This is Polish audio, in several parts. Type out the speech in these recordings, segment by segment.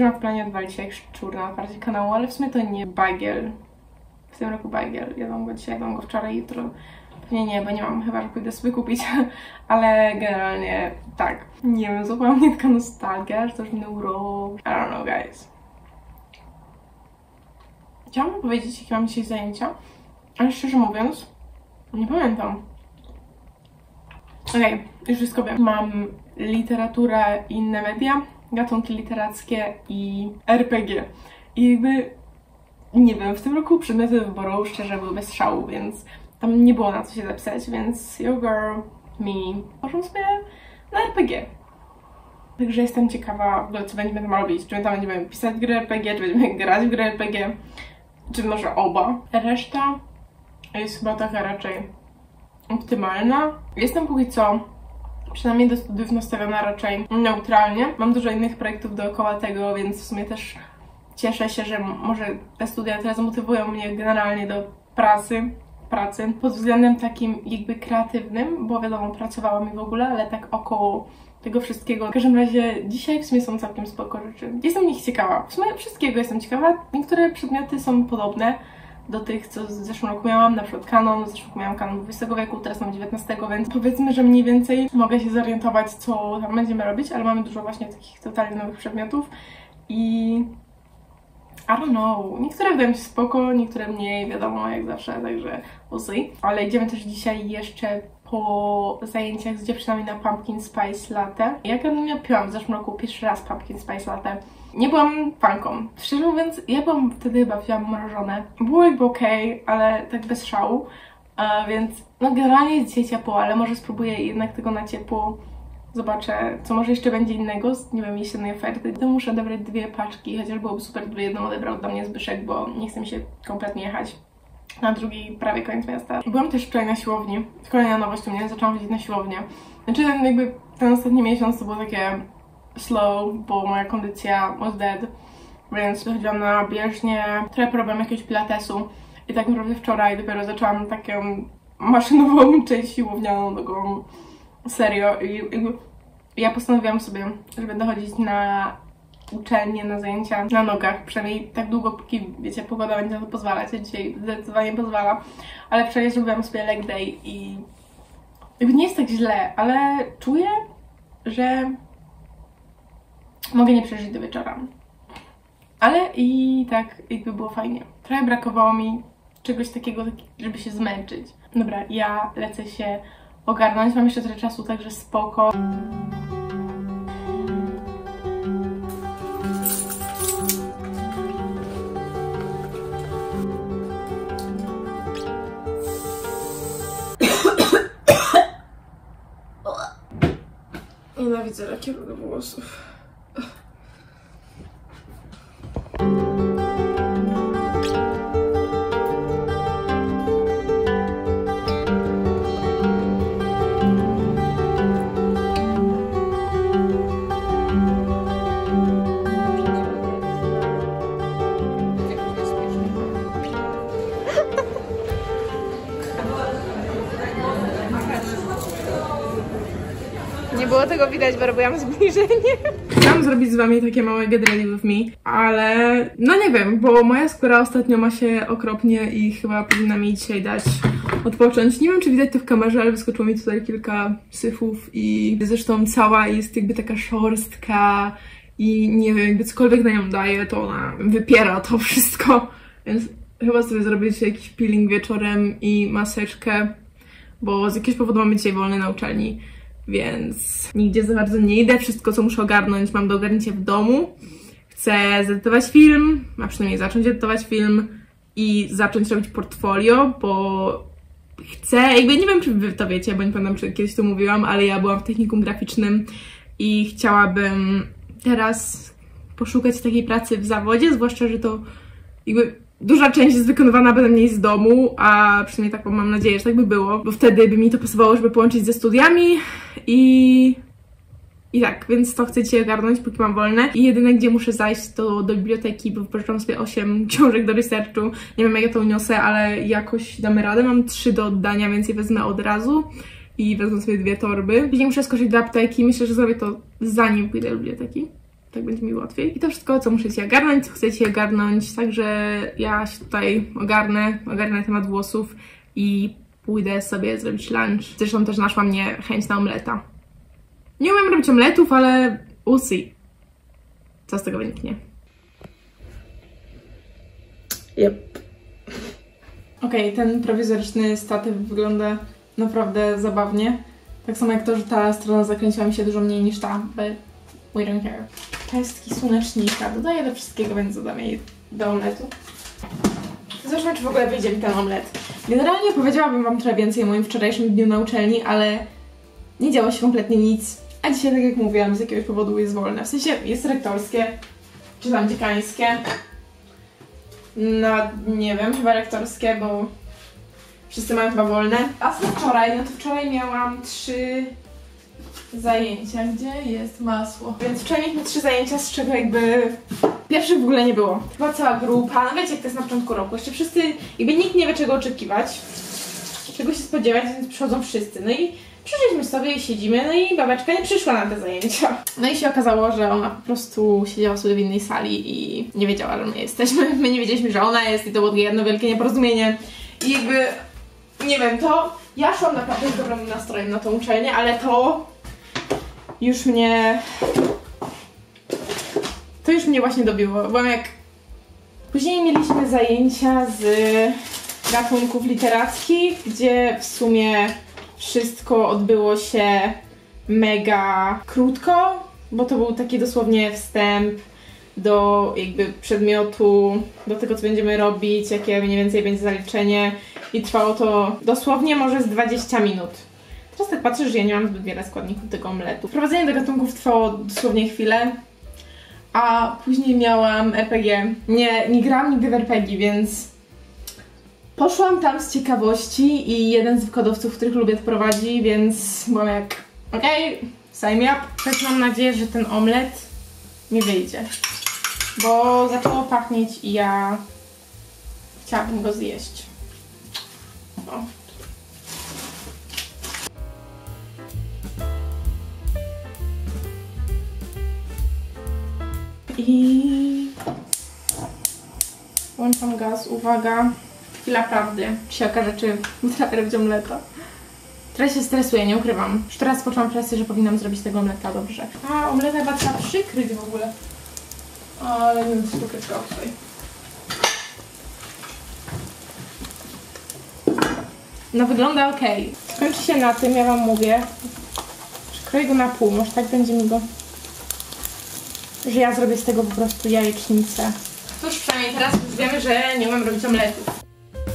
że mam w planie odwalić jak szczur na otwarcie kanału, ale w sumie to nie bagiel. W tym roku bagiel. Jadłam go dzisiaj, jadłam go wczoraj, jutro. Pewnie nie, bo nie mam, chyba że pójdę sobie kupić. Ale generalnie tak. Nie wiem, złapała mnie taka nostalgia, że to już minął rok. I don't know, guys. Chciałam powiedzieć, jakie mam dzisiaj zajęcia, ale szczerze mówiąc, nie pamiętam. Okej, już wszystko wiem. Mam literaturę i inne media, gatunki literackie i RPG. I jakby, nie wiem, w tym roku przedmioty wyboru szczerze były bez szału, więc tam nie było na co się zapisać, więc your girl, me, poszłam sobie na RPG. Także jestem ciekawa w ogóle, co będziemy tam robić. Czy my tam będziemy pisać grę RPG, czy będziemy grać w grę RPG, czy może oba. Reszta jest chyba taka raczej optymalna. Jestem póki co, przynajmniej do studiów, nastawiona raczej neutralnie. Mam dużo innych projektów dookoła tego, więc w sumie też cieszę się, że może te studia teraz motywują mnie generalnie do pracy pod względem takim jakby kreatywnym, bo wiadomo, pracowałam i w ogóle, ale tak około tego wszystkiego. W każdym razie dzisiaj w sumie są całkiem spoko rzeczy. Jestem nich ciekawa. W sumie wszystkiego jestem ciekawa. Niektóre przedmioty są podobne do tych, co w zeszłym roku miałam, na przykład kanon. W zeszłym roku miałam kanon XX wieku, teraz mam XIX, więc powiedzmy, że mniej więcej mogę się zorientować, co tam będziemy robić, ale mamy dużo właśnie takich totalnie nowych przedmiotów i I don't know. Niektóre wydają mi się spoko, niektóre mniej, wiadomo, jak zawsze, także we'll see. Ale idziemy też dzisiaj jeszcze po zajęciach z dziewczynami na Pumpkin Spice Latte. Ja nie piłam w zeszłym roku pierwszy raz Pumpkin Spice Latte. Nie byłam fanką. Szczerze mówiąc, ja byłam wtedy chyba piłam mrożone. Było jakby okej, ale tak bez szału. Więc no generalnie jest dzisiaj ciepło, ale może spróbuję jednak tego na ciepło. Zobaczę, co może jeszcze będzie innego z, nie wiem, jesiennej oferty. To muszę odebrać 2 paczki, chociaż byłoby super, gdyby jedną odebrał dla mnie Zbyszek, bo nie chce mi się kompletnie jechać na drugi prawie koniec miasta. Byłam też wczoraj na siłowni. Kolejna nowość u mnie, zaczęłam chodzić na siłownię. Znaczy ten ostatni miesiąc to było takie slow, bo moja kondycja was dead, więc chodziłam na bieżnię, trochę próbowałam jakiegoś pilatesu i tak naprawdę wczoraj dopiero zaczęłam taką maszynową część siłownianą, taką serio. I ja postanowiłam sobie, że będę chodzić na uczelnię, na zajęcia na nogach, przynajmniej tak długo, póki, wiecie, pogoda będzie na to pozwalać. Ja dzisiaj zdecydowanie pozwala, ale wczoraj zrobiłam sobie leg day i jakby nie jest tak źle, ale czuję, że mogę nie przeżyć do wieczora. Ale i tak jakby było fajnie. Trochę brakowało mi czegoś takiego, żeby się zmęczyć. Dobra, ja lecę się ogarnąć, mam jeszcze trochę czasu, także spoko. Nienawidzę lakieru włosów. Nie było tego widać, bo robiłam zbliżenie. Chciałam zrobić z wami takie małe get ready with me, ale no nie wiem, bo moja skóra ostatnio ma się okropnie i chyba powinna mi dzisiaj dać odpocząć. Nie wiem, czy widać to w kamerze, ale wyskoczyło mi tutaj kilka syfów i zresztą cała jest jakby taka szorstka i nie wiem, jakby cokolwiek na nią daje, to ona wypiera to wszystko. Więc chyba sobie zrobię dzisiaj jakiś peeling wieczorem i maseczkę, bo z jakiegoś powodu mamy dzisiaj wolne na uczelni. Więc nigdzie za bardzo nie idę, wszystko co muszę ogarnąć mam do ogarnięcia w domu. Chcę zedytować film, a przynajmniej zacząć edytować film i zacząć robić portfolio, bo chcę, jakby nie wiem czy wy to wiecie, bo nie pamiętam czy kiedyś to mówiłam, ale ja byłam w technikum graficznym i chciałabym teraz poszukać takiej pracy w zawodzie, zwłaszcza, że to jakby duża część jest wykonywana beze mnie z domu, a przynajmniej taką mam nadzieję, że tak by było, bo wtedy by mi to pasowało, żeby połączyć ze studiami i tak, więc to chcę dzisiaj ogarnąć, póki mam wolne. I jedyne, gdzie muszę zajść, to do biblioteki, bo wypożyczam sobie 8 książek do researchu. Nie wiem, jak ja to uniosę, ale jakoś damy radę. Mam 3 do oddania, więc je wezmę od razu i wezmę sobie 2 torby. Później muszę skoczyć do apteki. Myślę, że zrobię to zanim pójdę do biblioteki. Tak będzie mi łatwiej. I to wszystko, co musicie ogarnąć, co chcecie ogarnąć. Także ja się tutaj ogarnę temat włosów i pójdę sobie zrobić lunch. Zresztą też naszła mnie chęć na omleta. Nie umiem robić omletów, ale we'll see. Co z tego wyniknie. Yep. Okej, ten prowizoryczny statyw wygląda naprawdę zabawnie. Tak samo jak to, że ta strona zakręciła mi się dużo mniej niż ta, but we don't care. Pestki słonecznika. Dodaję do wszystkiego, więc dodam jej do omletu. Zobaczmy, czy w ogóle wyjdzie mi ten omlet. Generalnie powiedziałabym wam trochę więcej o moim wczorajszym dniu na uczelni, ale nie działo się kompletnie nic. A dzisiaj, tak jak mówiłam, z jakiegoś powodu jest wolne. W sensie jest rektorskie, czy tam dziekańskie. No, nie wiem, chyba rektorskie, bo wszyscy mają chyba wolne. A co wczoraj? No to wczoraj miałam 3 zajęcia. Gdzie jest masło? Więc wczoraj mieliśmy 3 zajęcia, z czego jakby pierwszych w ogóle nie było. Była cała grupa, no wiecie jak to jest na początku roku. Jeszcze wszyscy, jakby nikt nie wie czego oczekiwać, czego się spodziewać, więc przychodzą wszyscy. No i przyszliśmy sobie i siedzimy, no i babeczka nie przyszła na te zajęcia. No i się okazało, że ona po prostu siedziała sobie w innej sali i nie wiedziała, że my jesteśmy. My nie wiedzieliśmy, że ona jest i to było jedno wielkie nieporozumienie. I jakby, nie wiem, to ja szłam naprawdę z dobrym nastrojem na tą uczelnię, ale to już mnie właśnie dobiło, bo jak później mieliśmy zajęcia z gatunków literackich, gdzie w sumie wszystko odbyło się mega krótko, bo to był taki dosłownie wstęp do jakby przedmiotu, do tego co będziemy robić, jakie mniej więcej będzie zaliczenie i trwało to dosłownie może z 20 minut. Teraz tak patrzę, że ja nie mam zbyt wiele składników tego omletu. Wprowadzenie do gatunków trwało dosłownie chwilę, a później miałam RPG. Nie grałam nigdy w RPG, więc poszłam tam z ciekawości i jeden z wykładowców, których lubię, to prowadzi, więc byłam jak okej, sign me up. Też mam nadzieję, że ten omlet mi wyjdzie, bo zaczęło pachnieć i ja chciałabym go zjeść. O. I włączam gaz, uwaga, chwila prawdy, się okaże, czy potrafię robić omleta. Teraz się stresuję, nie ukrywam. Już teraz poczułam presję, że powinnam zrobić tego omleta dobrze. A, omleta chyba trzeba przykryć w ogóle. Ale nie wiem, co ukrytka tutaj. No wygląda ok. Skończy się na tym, ja wam mówię. Przykroję go na pół, może tak będzie mi go... że ja zrobię z tego po prostu jajecznicę. Cóż, przynajmniej teraz już wiemy, że nie umiem robić omletów.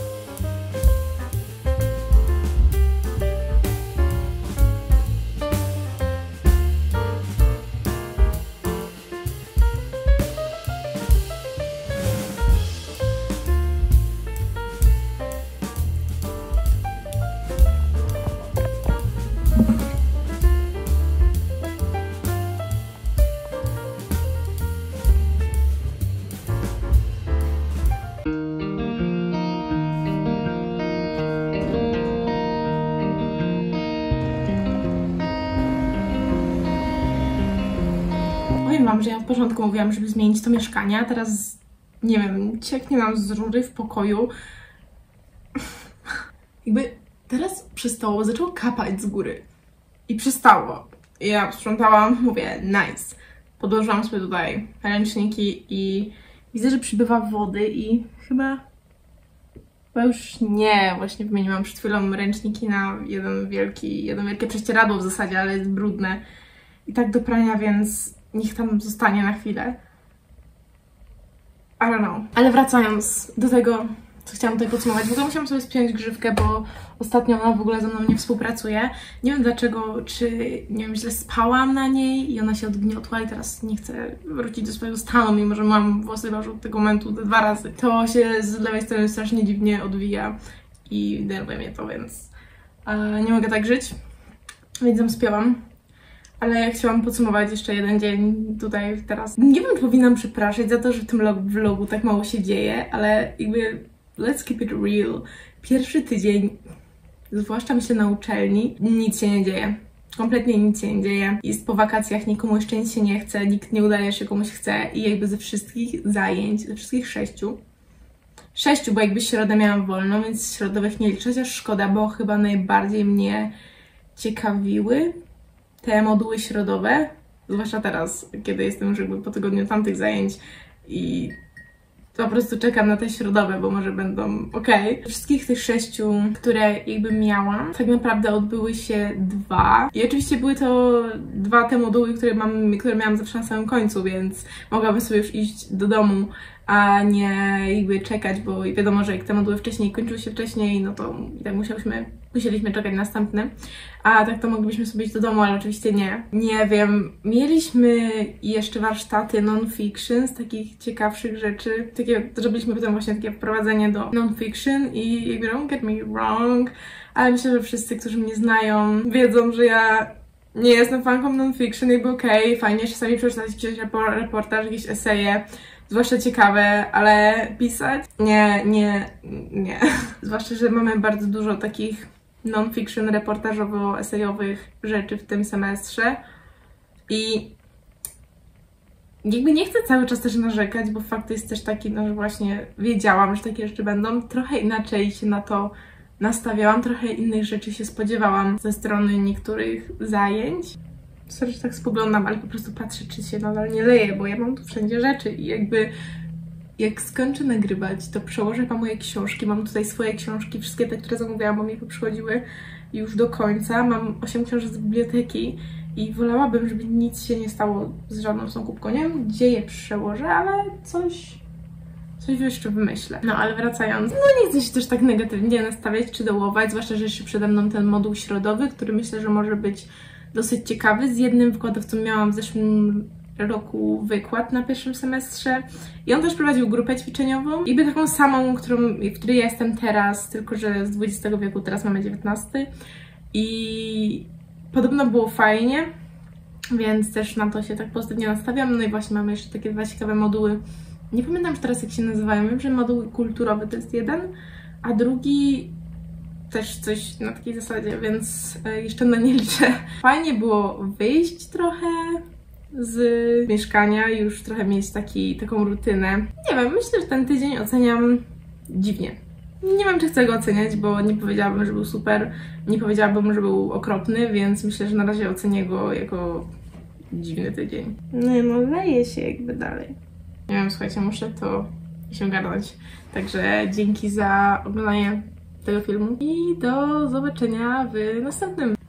Powiem wam, że ja od początku mówiłam, żeby zmienić to mieszkanie, a teraz, nie wiem, cieknie nam z rury w pokoju. Jakby teraz przestało, zaczęło kapać z góry. I przestało. I ja sprzątałam, mówię, nice. Podłożyłam sobie tutaj ręczniki i widzę, że przybywa wody i chyba już nie. Właśnie wymieniłam przed chwilą ręczniki na jedno wielkie prześcieradło w zasadzie, ale jest brudne. I tak do prania, więc niech tam zostanie na chwilę. I don't know. Ale wracając do tego, co chciałam tutaj podsumować. W ogóle musiałam sobie spiąć grzywkę, bo ostatnio ona w ogóle ze mną nie współpracuje. Nie wiem dlaczego, czy nie wiem, źle spałam na niej i ona się odgniotła i teraz nie chcę wrócić do swojego stanu, mimo że mam włosy już od tego momentu 2 razy. To się z lewej strony strasznie dziwnie odwija i denerwuje mnie to, więc nie mogę tak żyć. Więc ją spięłam. Ale chciałam podsumować jeszcze jeden dzień tutaj teraz. Nie wiem, czy powinnam przepraszać za to, że w tym vlogu tak mało się dzieje, ale jakby let's keep it real. Pierwszy tydzień, zwłaszcza myślę na uczelni, nic się nie dzieje. kompletnie nic się nie dzieje. Jest po wakacjach, nikomu jeszcze nic się nie chce, nikt nie udaje, że komuś chce i jakby ze wszystkich zajęć, ze wszystkich 6, bo jakby środę miałam wolną, więc środowych nie liczę, chociaż szkoda, bo chyba najbardziej mnie ciekawiły te moduły środowe, zwłaszcza teraz, kiedy jestem już jakby po tygodniu tamtych zajęć i po prostu czekam na te środowe, bo może będą okej. Wszystkich tych 6, które jakby miałam, tak naprawdę odbyły się 2. I oczywiście były to 2 te moduły, które miałam zawsze na samym końcu, więc mogłabym sobie już iść do domu, a nie jakby czekać, bo wiadomo, że jak te moduły wcześniej kończyły się wcześniej, no to i tak musieliśmy czekać na następne. A tak to moglibyśmy sobie iść do domu, ale oczywiście nie. Nie wiem, mieliśmy jeszcze warsztaty non-fiction z takich ciekawszych rzeczy. Zrobiliśmy potem właśnie takie wprowadzenie do non-fiction i jakby don't get me wrong, ale myślę, że wszyscy, którzy mnie znają, wiedzą, że ja nie jestem fanką non-fiction, jakby okej, fajnie czasami przeczytać jakiś reportaż, jakieś eseje, zwłaszcza ciekawe, ale pisać? Nie. Zwłaszcza, że mamy bardzo dużo takich non-fiction, reportażowo-esejowych rzeczy w tym semestrze i jakby nie chcę cały czas też narzekać, bo fakt jest też taki, no, że właśnie wiedziałam, że takie rzeczy będą. Trochę inaczej się na to nastawiałam, trochę innych rzeczy się spodziewałam ze strony niektórych zajęć. Sorry, że tak spoglądam, ale po prostu patrzę, czy się nadal nie leje, bo ja mam tu wszędzie rzeczy i jakby jak skończę nagrywać, to przełożę Wam moje książki. Mam tutaj swoje książki, wszystkie te, które zamówiłam, bo mi przychodziły już do końca. Mam 8 książek z biblioteki i wolałabym, żeby nic się nie stało z żadną tą kubką. Nie wiem, gdzie je przełożę, ale coś jeszcze wymyślę. No, ale wracając, no nie chcę się też tak negatywnie nastawiać czy dołować, zwłaszcza, że jeszcze przede mną ten moduł środowy, który myślę, że może być dosyć ciekawy. Z jednym wykładowcą miałam w zeszłym roku wykład na pierwszym semestrze i on też prowadził grupę ćwiczeniową, jakby taką samą, w której ja jestem teraz, tylko że z XX wieku, teraz mamy XIX i podobno było fajnie, więc też na to się tak pozytywnie nastawiam. No i właśnie mamy jeszcze takie 2 ciekawe moduły, nie pamiętam już teraz jak się nazywają, wiem, że moduł kulturowy to jest jeden, a drugi też coś na takiej zasadzie, więc jeszcze na nie liczę. Fajnie było wyjść trochę z mieszkania, już trochę mieć taką rutynę. Nie wiem, myślę, że ten tydzień oceniam dziwnie. Nie wiem, czy chcę go oceniać, bo nie powiedziałabym, że był super, nie powiedziałabym, że był okropny, więc myślę, że na razie ocenię go jako dziwny tydzień. No leje się jakby dalej. Nie wiem, słuchajcie, muszę to się ogarnąć. Także dzięki za oglądanie tego filmu i do zobaczenia w następnym.